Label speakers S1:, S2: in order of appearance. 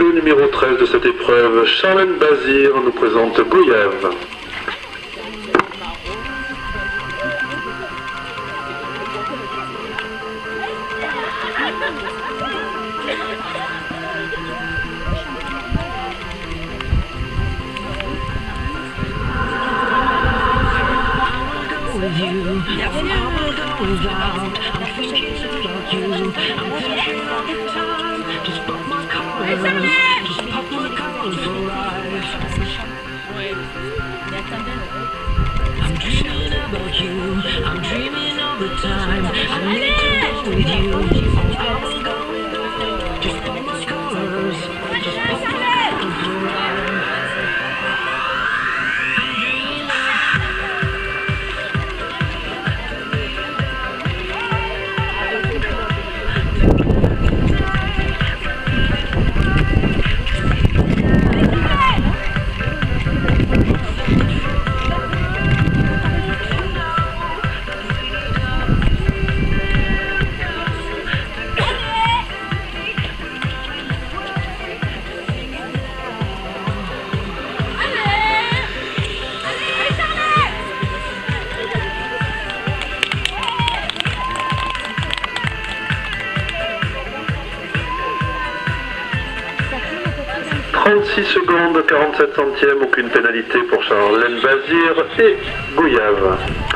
S1: Le numéro 13 de cette épreuve, Charlène Bazir, nous présente Gouyave.
S2: With you, every hour goes out. I'm thinking about you. I'm thinking all the time. Just pop my colors, just pop my colors for life. I'm dreaming about you. I'm dreaming all the time. I need to go with you. I will go with you. Just pop my colors, just pop my colors for life.
S1: 36 secondes, 47 centièmes, aucune pénalité pour Charlène Bazir et Gouyave.